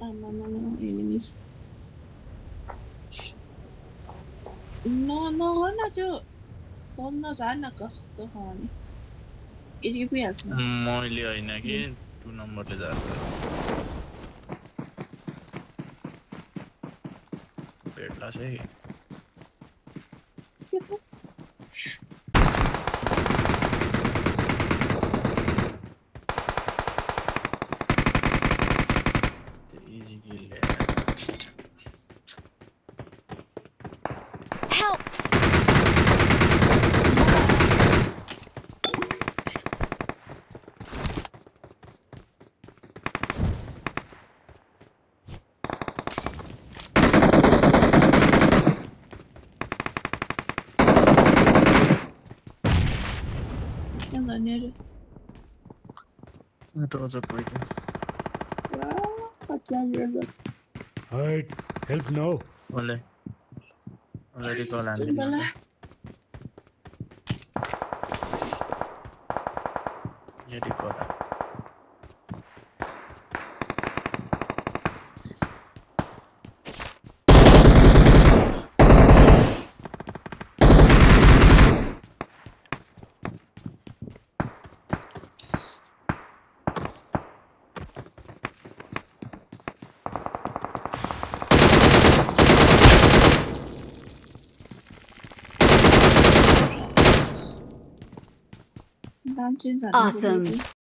No, enemies. No, गर्न त्यो तल्न जान्न कस्तो खाने यति पुगिहाल्छ मैले हैन कि 2 नम्बरले जान्छ भेट्ला चाहिँ easy kill Help! Alright, help now. Already call Andy. Awesome.